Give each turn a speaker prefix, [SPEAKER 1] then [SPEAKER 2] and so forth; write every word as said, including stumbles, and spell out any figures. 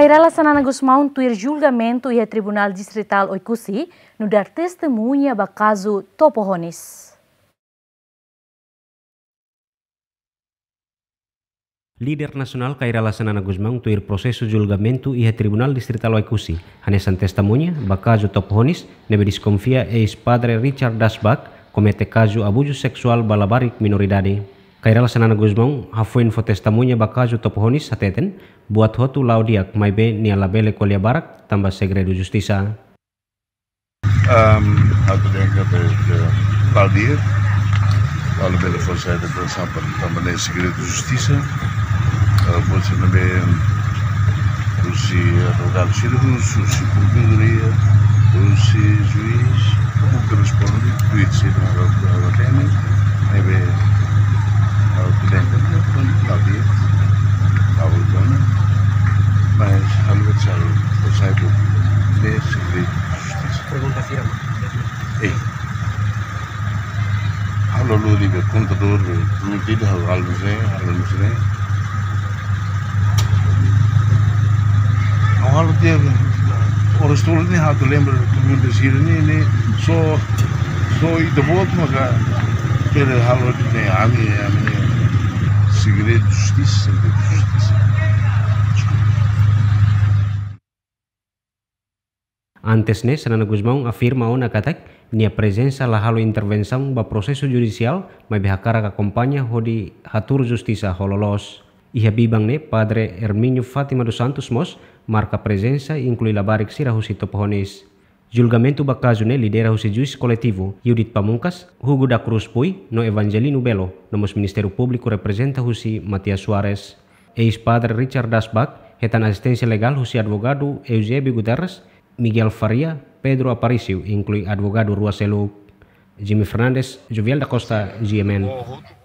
[SPEAKER 1] Kairala Sanana Gusmão tuir julgamento e a Tribunal Distrital Oikusi no dar testemunha do caso Topohonis.
[SPEAKER 2] Líder nasional Kairala Sanana Gusmão tuir processo julgamento e a Tribunal Distrital Oikusi hanesan testemunha do caso Topohonis nebe desconfia ex-padre Richard Dasbach comete caso abuso sexual balabarik minoridade. Kairala Sanana Gusmão hafuin fo testemunha do caso Topohonis hateten buat hotu laudiak mai be nia labele kolia barak tambah segredo justisa.
[SPEAKER 3] Um, aku dengar de laudiak lalu bele força de sampai tambah nia segredo justisa. Você também os advogados cívicos, os procuradoria, os juiz, o que responde, o que se dá ao tema, é bem ao cliente da dia, ao dono, mas a aniversário do saiba de segredo de justiça.
[SPEAKER 4] Pergunta firma.
[SPEAKER 3] Ei, halo lu di contador, lu tidak hal muslim, hal muslim. Kalau dia orang sekolah ni hatu lembra kemudian sih ni ni so so itu buat maka pada hal ni kami kami segredo justiça segredo justiça.
[SPEAKER 2] Antes ne Sanana Gusmão afirma ona katak nia presença la halo intervenção ba processo judicial mai behakara ka kompanha hodi hatur justisa hololos. Iha bibang ne Padre Herminio Fatima dos Santos Mos marca presença e inclui labarik sira husi Topohonis. Julgamento ba caso ne lidera husi juiz coletivo Judith Pamungkas, Hugo da Cruz Pui, no Evangelino Belo, nomos Ministério Público representa husi Matias Suarez. Ex-padre Richard Dasbach, hetan assistência legal husi advogado Eusebio Guterres, Miguel Faria, Pedro Aparicio, inclui advogado Rua Seluk. Jimmy Fernandes, Jovial da Costa, G M N.